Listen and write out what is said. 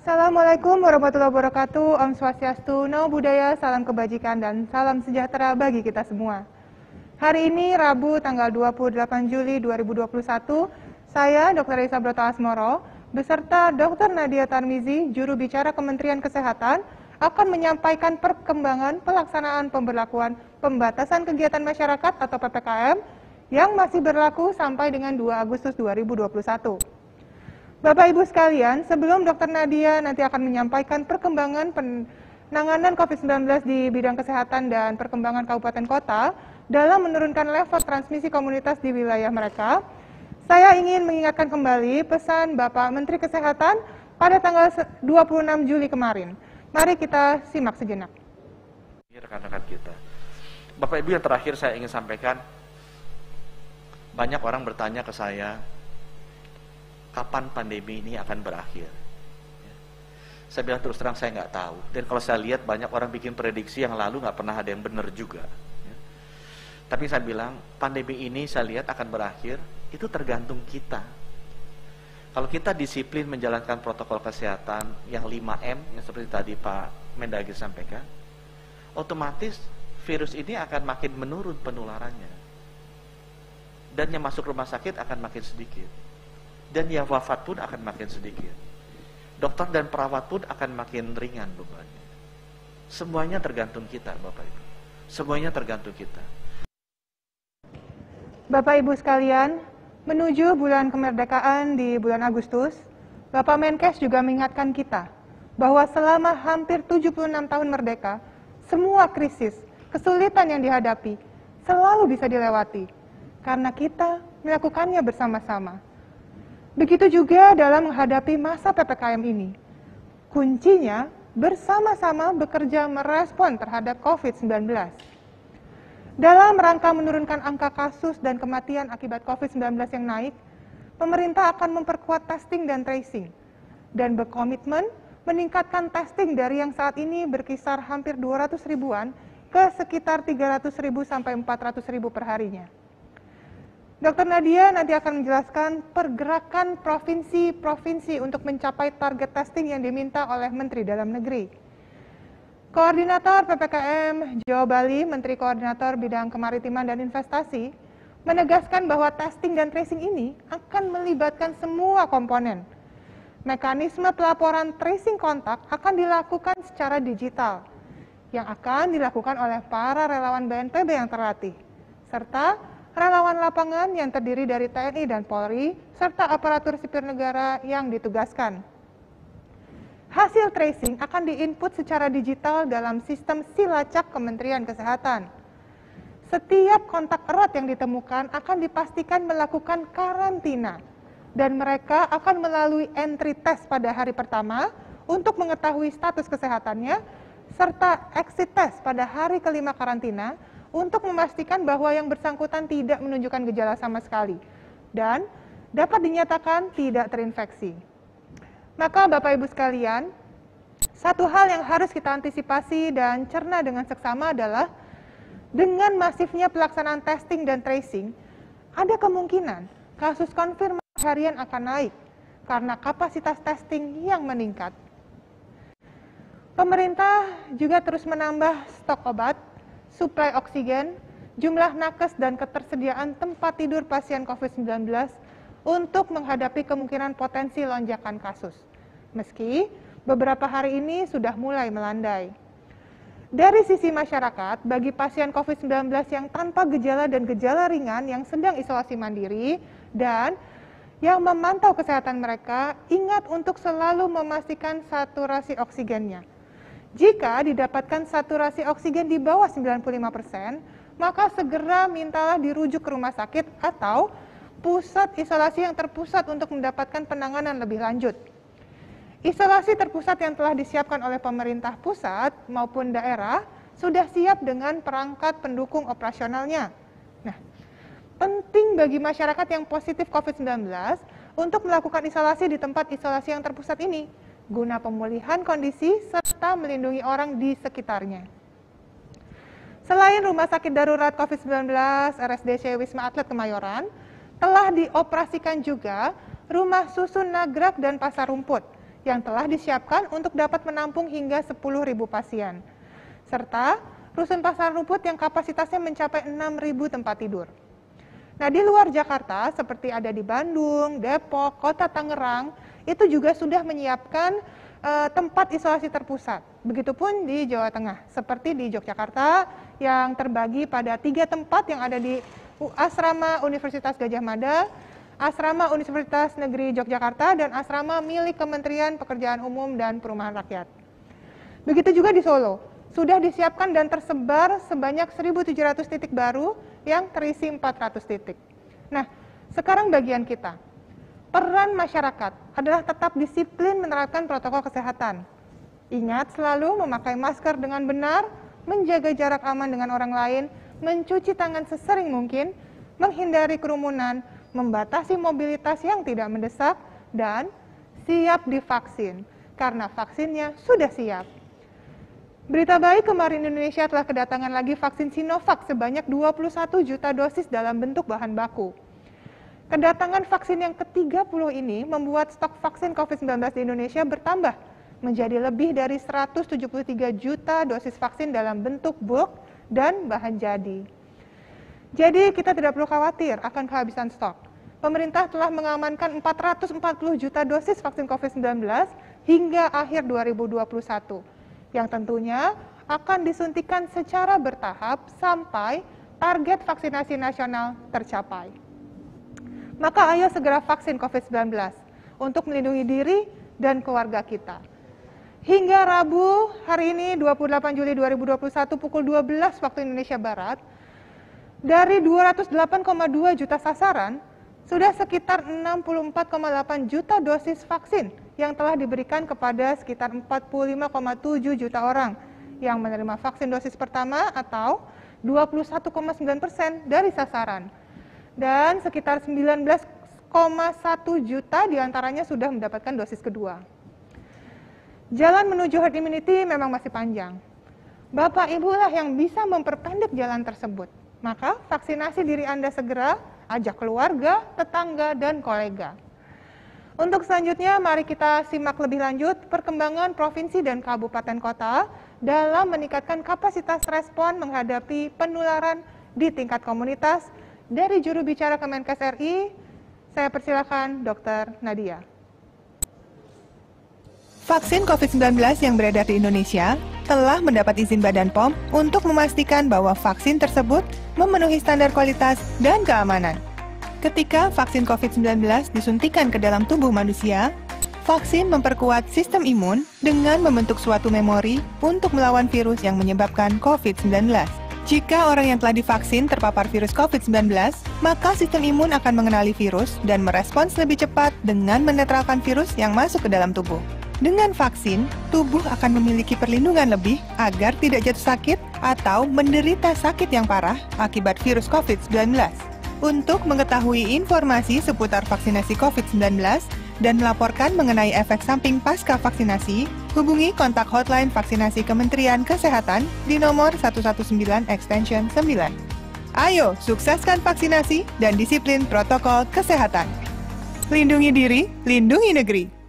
Assalamualaikum warahmatullahi wabarakatuh. Om Swastiastu, Namo Buddhaya, salam kebajikan dan salam sejahtera bagi kita semua. Hari ini Rabu tanggal 28 Juli 2021, saya Dr. Elisa Broto Asmoro beserta Dr. Nadia Tarmizi, juru bicara Kementerian Kesehatan, akan menyampaikan perkembangan pelaksanaan pemberlakuan pembatasan kegiatan masyarakat atau PPKM yang masih berlaku sampai dengan 2 Agustus 2021. Bapak Ibu sekalian, sebelum Dr. Nadia nanti akan menyampaikan perkembangan penanganan COVID-19 di bidang kesehatan dan perkembangan kabupaten kota dalam menurunkan level transmisi komunitas di wilayah mereka, saya ingin mengingatkan kembali pesan Bapak Menteri Kesehatan pada tanggal 26 Juli kemarin. Mari kita simak sejenak. Rekan-rekan kita. Bapak Ibu, yang terakhir saya ingin sampaikan, banyak orang bertanya ke saya, kapan pandemi ini akan berakhir? Saya bilang terus terang saya nggak tahu. Dan kalau saya lihat banyak orang bikin prediksi yang lalu nggak pernah ada yang benar juga. Tapi saya bilang pandemi ini saya lihat akan berakhir, itu tergantung kita. Kalau kita disiplin menjalankan protokol kesehatan yang 5M, yang seperti tadi Pak Mendagri sampaikan, otomatis virus ini akan makin menurun penularannya. Dan yang masuk rumah sakit akan makin sedikit. Dan yang wafat pun akan makin sedikit. Dokter dan perawat pun akan makin ringan bebannya. Semuanya tergantung kita, Bapak Ibu. Semuanya tergantung kita. Bapak Ibu sekalian, menuju bulan kemerdekaan di bulan Agustus, Bapak Menkes juga mengingatkan kita bahwa selama hampir 76 tahun merdeka, semua krisis, kesulitan yang dihadapi selalu bisa dilewati karena kita melakukannya bersama-sama. Begitu juga dalam menghadapi masa PPKM ini. Kuncinya bersama-sama bekerja merespon terhadap COVID-19. Dalam rangka menurunkan angka kasus dan kematian akibat COVID-19 yang naik, pemerintah akan memperkuat testing dan tracing dan berkomitmen meningkatkan testing dari yang saat ini berkisar hampir 200 ribuan ke sekitar 300 ribu sampai 400 ribu per harinya. Dr. Nadia nanti akan menjelaskan pergerakan provinsi-provinsi untuk mencapai target testing yang diminta oleh Menteri Dalam Negeri. Koordinator PPKM Jawa Bali, Menteri Koordinator Bidang Kemaritiman dan Investasi, menegaskan bahwa testing dan tracing ini akan melibatkan semua komponen. Mekanisme pelaporan tracing kontak akan dilakukan secara digital, yang akan dilakukan oleh para relawan BNPB yang terlatih, serta relawan lapangan yang terdiri dari TNI dan Polri, serta aparatur sipil negara yang ditugaskan. Hasil tracing akan diinput secara digital dalam sistem Silacak Kementerian Kesehatan. Setiap kontak erat yang ditemukan akan dipastikan melakukan karantina, dan mereka akan melalui entry test pada hari pertama untuk mengetahui status kesehatannya, serta exit test pada hari kelima karantina, untuk memastikan bahwa yang bersangkutan tidak menunjukkan gejala sama sekali dan dapat dinyatakan tidak terinfeksi. Maka Bapak Ibu sekalian, satu hal yang harus kita antisipasi dan cerna dengan seksama adalah dengan masifnya pelaksanaan testing dan tracing, ada kemungkinan kasus konfirmasi harian akan naik karena kapasitas testing yang meningkat. Pemerintah juga terus menambah stok obat, suplai oksigen, jumlah nakes dan ketersediaan tempat tidur pasien COVID-19 untuk menghadapi kemungkinan potensi lonjakan kasus. Meski beberapa hari ini sudah mulai melandai. Dari sisi masyarakat, bagi pasien COVID-19 yang tanpa gejala dan gejala ringan yang sedang isolasi mandiri dan yang memantau kesehatan mereka, ingat untuk selalu memastikan saturasi oksigennya. Jika didapatkan saturasi oksigen di bawah 95%, maka segera mintalah dirujuk ke rumah sakit atau pusat isolasi yang terpusat untuk mendapatkan penanganan lebih lanjut. Isolasi terpusat yang telah disiapkan oleh pemerintah pusat maupun daerah sudah siap dengan perangkat pendukung operasionalnya. Nah, penting bagi masyarakat yang positif COVID-19 untuk melakukan isolasi di tempat isolasi yang terpusat ini, guna pemulihan kondisi serta melindungi orang di sekitarnya. Selain Rumah Sakit Darurat COVID-19 RSDC Wisma Atlet Kemayoran, telah dioperasikan juga Rumah Susun Nagrag dan Pasar Rumput yang telah disiapkan untuk dapat menampung hingga 10.000 pasien, serta rusun pasar rumput yang kapasitasnya mencapai 6.000 tempat tidur. Nah, di luar Jakarta, seperti ada di Bandung, Depok, Kota Tangerang, itu juga sudah menyiapkan tempat isolasi terpusat. Begitupun di Jawa Tengah, seperti di Yogyakarta yang terbagi pada 3 tempat yang ada di Asrama Universitas Gadjah Mada, Asrama Universitas Negeri Yogyakarta, dan asrama milik Kementerian Pekerjaan Umum dan Perumahan Rakyat. Begitu juga di Solo, sudah disiapkan dan tersebar sebanyak 1.700 titik baru yang terisi 400 titik. Nah, sekarang bagian kita. Peran masyarakat adalah tetap disiplin menerapkan protokol kesehatan. Ingat selalu memakai masker dengan benar, menjaga jarak aman dengan orang lain, mencuci tangan sesering mungkin, menghindari kerumunan, membatasi mobilitas yang tidak mendesak, dan siap divaksin, karena vaksinnya sudah siap. Berita baik, kemarin Indonesia telah kedatangan lagi vaksin Sinovac sebanyak 21 juta dosis dalam bentuk bahan baku. Kedatangan vaksin yang ke-30 ini membuat stok vaksin COVID-19 di Indonesia bertambah menjadi lebih dari 173 juta dosis vaksin dalam bentuk bulk dan bahan jadi. Jadi kita tidak perlu khawatir akan kehabisan stok. Pemerintah telah mengamankan 440 juta dosis vaksin COVID-19 hingga akhir 2021, yang tentunya akan disuntikan secara bertahap sampai target vaksinasi nasional tercapai. Maka ayo segera vaksin COVID-19 untuk melindungi diri dan keluarga kita. Hingga Rabu hari ini 28 Juli 2021 pukul 12 waktu Indonesia Barat, dari 208,2 juta sasaran, sudah sekitar 64,8 juta dosis vaksin yang telah diberikan kepada sekitar 45,7 juta orang yang menerima vaksin dosis pertama atau 21,9% dari sasaran. Dan sekitar 19,1 juta diantaranya sudah mendapatkan dosis kedua. Jalan menuju herd immunity memang masih panjang. Bapak Ibu lah yang bisa memperpendek jalan tersebut. Maka vaksinasi diri Anda segera, ajak keluarga, tetangga, dan kolega. Untuk selanjutnya, mari kita simak lebih lanjut perkembangan provinsi dan kabupaten kota dalam meningkatkan kapasitas respon menghadapi penularan di tingkat komunitas. Dari juru bicara Kemenkes RI, saya persilakan Dr. Nadia. Vaksin COVID-19 yang beredar di Indonesia telah mendapat izin Badan POM untuk memastikan bahwa vaksin tersebut memenuhi standar kualitas dan keamanan. Ketika vaksin COVID-19 disuntikan ke dalam tubuh manusia, vaksin memperkuat sistem imun dengan membentuk suatu memori untuk melawan virus yang menyebabkan COVID-19. Jika orang yang telah divaksin terpapar virus COVID-19, maka sistem imun akan mengenali virus dan merespons lebih cepat dengan menetralkan virus yang masuk ke dalam tubuh. Dengan vaksin, tubuh akan memiliki perlindungan lebih agar tidak jatuh sakit atau menderita sakit yang parah akibat virus COVID-19. Untuk mengetahui informasi seputar vaksinasi COVID-19 dan melaporkan mengenai efek samping pasca vaksinasi, hubungi kontak hotline vaksinasi Kementerian Kesehatan di nomor 119 extension 9. Ayo, sukseskan vaksinasi dan disiplin protokol kesehatan. Lindungi diri, lindungi negeri.